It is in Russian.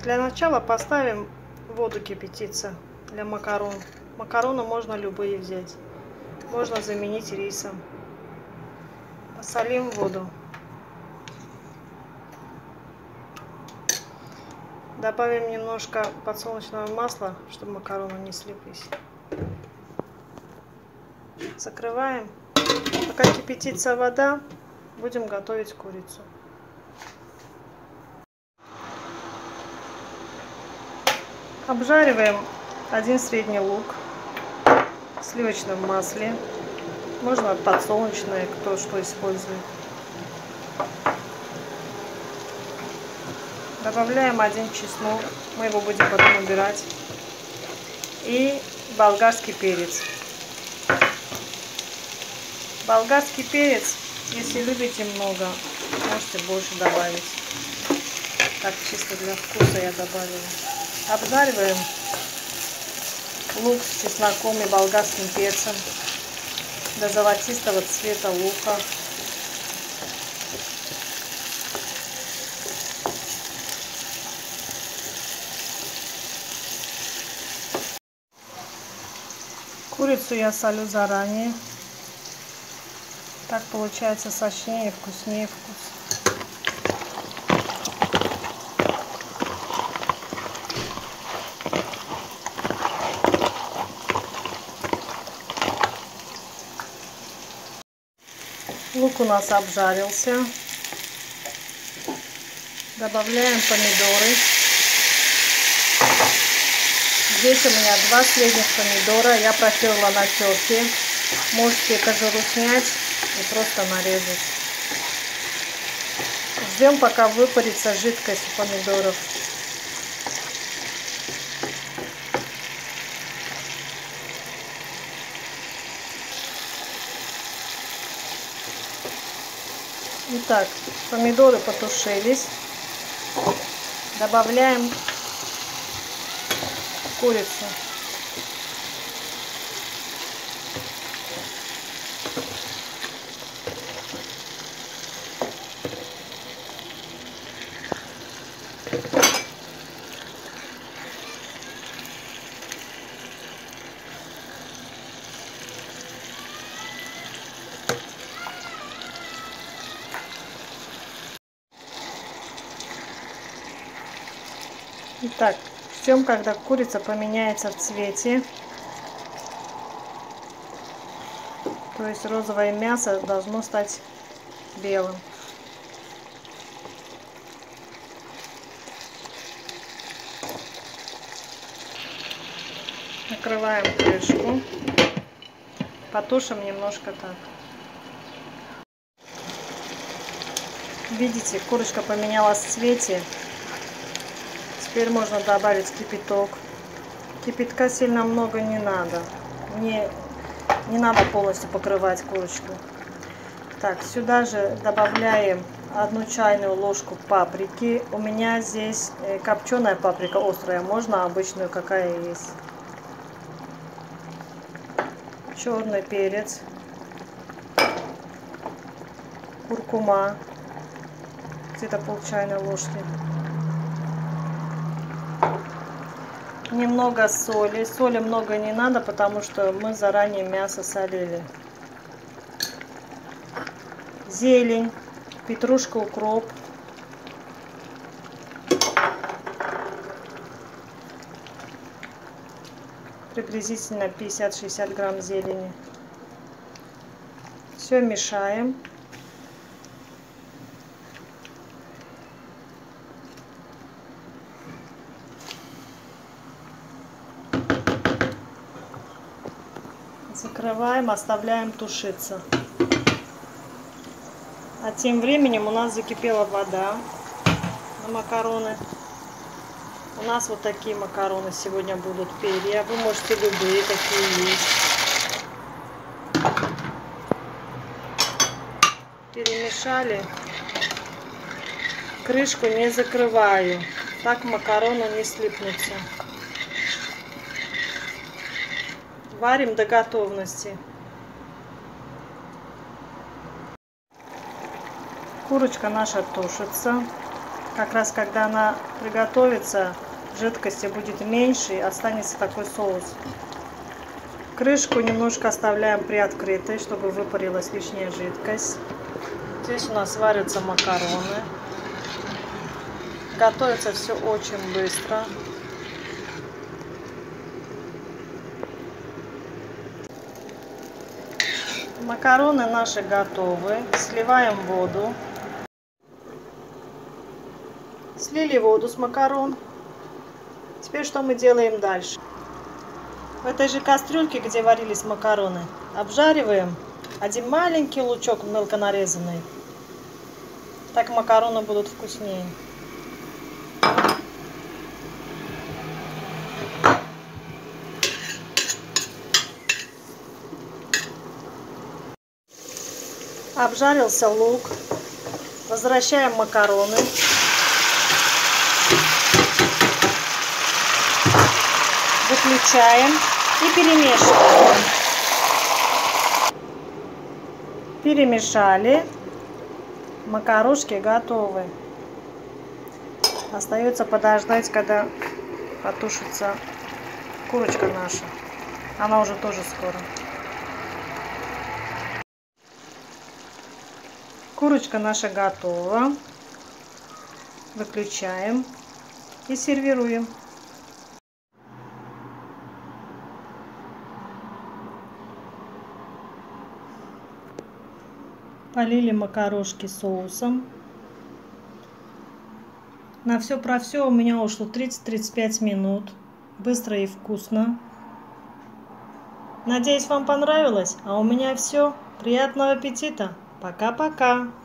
Для начала поставим воду кипятиться для макарон. Макароны можно любые взять. Можно заменить рисом. Посолим воду. Добавим немножко подсолнечного масла, чтобы макароны не слиплись. Закрываем. Пока кипятится вода, будем готовить курицу. Обжариваем один средний лук в сливочном масле. Можно подсолнечное, кто что использует. Добавляем один чеснок. Мы его будем потом убирать. И болгарский перец. Болгарский перец, если любите много, можете больше добавить. Так, чисто для вкуса я добавила. Обжариваем лук с чесноком и болгарским перцем до золотистого цвета лука. Курицу я солю заранее. Так получается сочнее и вкуснее вкус. Лук у нас обжарился. Добавляем помидоры. Здесь у меня 2 средних помидора. Я протерла на терке. Можете кожуру снять и просто нарезать. Ждем, пока выпарится жидкость у помидоров. Итак, помидоры потушились. Добавляем курицу. Итак, ждем, когда курица поменяется в цвете. То есть розовое мясо должно стать белым. Накрываем крышку. Потушим немножко так. Видите, курочка поменялась в цвете. Теперь можно добавить кипяток. Кипятка сильно много не надо. Не надо полностью покрывать курочку. Так, сюда же добавляем 1 чайную ложку паприки. У меня здесь копченая паприка острая. Можно обычную, какая есть. Черный перец. Куркума. Где-то пол чайной ложки. Немного соли. Соли много не надо, потому что мы заранее мясо солили. Зелень, петрушка, укроп. Приблизительно 50-60 грамм зелени. Все мешаем. Закрываем, оставляем тушиться. А тем временем у нас закипела вода на макароны. У нас вот такие макароны сегодня будут, перья. Вы можете любые, какие есть. Перемешали. Крышку не закрываю. Так макароны не слипнутся. Варим до готовности. Курочка наша тушится. Как раз когда она приготовится, жидкости будет меньше и останется такой соус. Крышку немножко оставляем приоткрытой, чтобы выпарилась лишняя жидкость. Здесь у нас варятся макароны. Готовится все очень быстро. Макароны наши готовы. Сливаем воду. Слили воду с макарон. Теперь что мы делаем дальше? В этой же кастрюльке, где варились макароны, обжариваем один маленький лучок мелко нарезанный. Так макароны будут вкуснее. Обжарился лук. Возвращаем макароны. Выключаем и перемешиваем. Перемешали. Макарошки готовы. Остается подождать, когда потушится курочка наша. Она уже тоже скоро. Курочка наша готова. Выключаем и сервируем. Полили макарошки соусом. На все про все у меня ушло 30-35 минут. Быстро и вкусно. Надеюсь, вам понравилось. А у меня все. Приятного аппетита. Пока-пока.